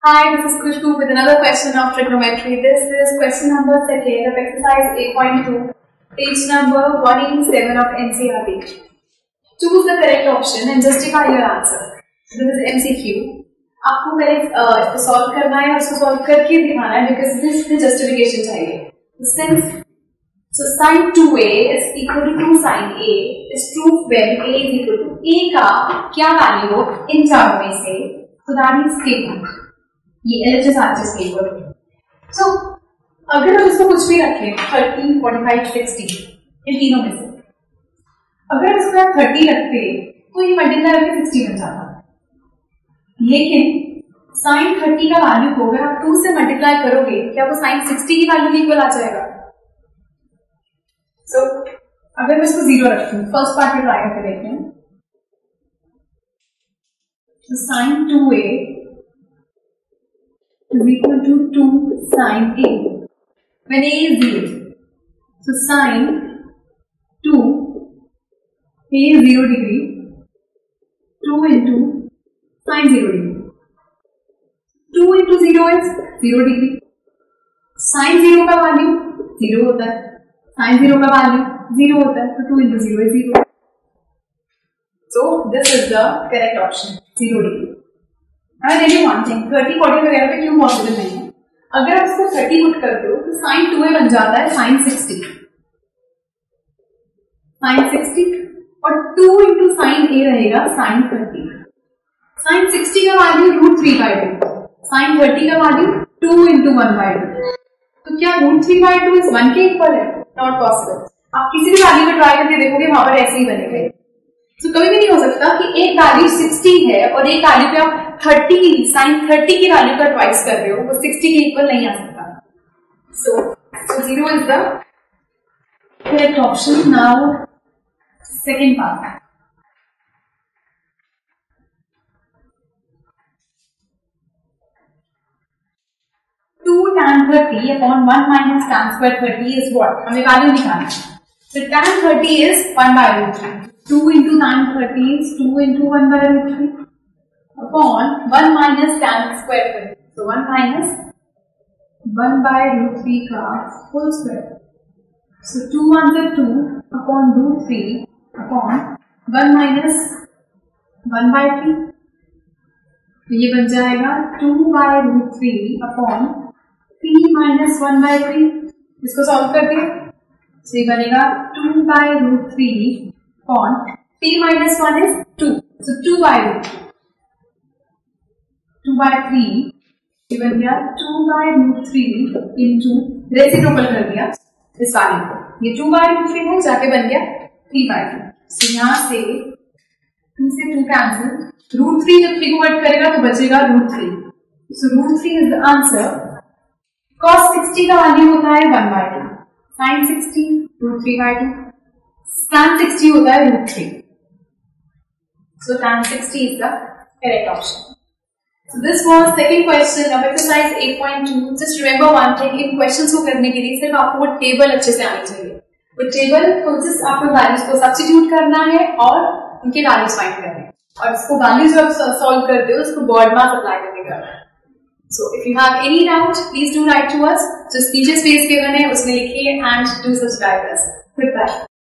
Hi, this is Khushbu with another question of trigonometry. This is question number 2 of exercise 8.2, page number 187 of NCERT. Choose the correct option and justify your answer. So this is MCQ. आपको पहले इसको solve करना है और इसको solve करके दिखाना है because this is justification चाहिए. So sin 2a is equal to 2 sin a is true when a is equal to a का क्या वैल्यू हो इन चारों में से. So that is statement. ये LHS RHS के ऊपर. So अगर हम इसको कुछ भी रखें 30, 45, 60 इन तीनों में से अगर हम इसको 30 रखते तो ये मल्टीप्लाई करके 60 बन जाता. लेकिन sin 30 का वैल्यू को अगर आप 2 से मल्टीप्लाई करोगे क्या वो sin 60 की वैल्यू इक्वल आ जाएगा. So अगर मैं इसको 0 रखती हूँ फर्स्ट पार्ट में ट्राई करके देखते हैं. So sin 2a is equal to 2 sin a when a is 0. So sin 2 a is 0 degree 2 into sin 0 degree. 2 into 0 is 0 degree. sin 0 का वैल्यू 0 होता है. sin 0 का वैल्यू 0 होता है. तो 2 into 0 is 0. So this is the correct option 0 degree. I tell you one thing, 30, 40 वगैरह पे क्यों पॉसिबल नहीं है. अगर आप इसको 30 पुट कर दो तो sin 2a बन जाता है sin 60. sin 60 और 2 into sin a रहेगा sin 30. sin 60 का वैल्यू √3/2. sin 30 का वैल्यू 2 into 1/2. तो क्या √3/2 इस 1 के इक्वल है? Not possible. आप किसी भी वैल्यू में ट्राई करके देखोगे वहां पर ऐसे ही बनेगा. तो कभी भी नहीं हो सकता कि एक वैल्यू 60 है और एक वैल्यू पे आप 30 sin 30 की वैल्यू का ट्वाइस कर रहे हो वो 60 के इक्वल नहीं आ सकता. So 0 is the correct option. Now second part. Two tan 30 upon 1 minus tan square 30 is what? हमें वैल्यू निकालना है. So tan 30 is 1/√3. 2 into tan 30 is 2 into 1/√3 upon 1 minus tan square 30. So 1 minus 1/√3 का whole square. So 2 1 is 2 upon √3 upon 1 minus 1/3. तो ये बन जाएगा 2/√3 upon 3 minus 1/3. इसको solve कर दिया. So ये बनेगा 2/√3 upon 3 minus 1 is 2. So 2/√3. 2/3 ये बन गया 2/√3 into रेसिप्रोकल कर दिया इस वैल्यू को. ये 2/√3 है जाके बन गया 3/3. So यहाँ से 2 से 2 कैंसिल. √3 जब 3 को कट करेगा तो बचेगा √3. So √3 is the answer. cos 60 का वैल्यू होता है 1/2. sin 60 √3/2. tan 60 होता है √3. So tan 60 is the correct option. So this was second question of exercise 8.2. Just remember one thing, in questions को करने के लिए सिर्फ आपको वो टेबल अच्छे से आनी चाहिए. वो टेबल को जिस आपको वैल्यूज को सब्स्टिट्यूट करना है और उनके वैल्यूज फाइंड करने हैं. और इसको वैल्यूज आप सॉल्व करते हो उसको बोर्ड मास अप्लाई करके करना है. So if you have any doubt, please do write to us. Just नीचे स्पेस given है उसमें लिखिए and do subscribe us. Goodbye.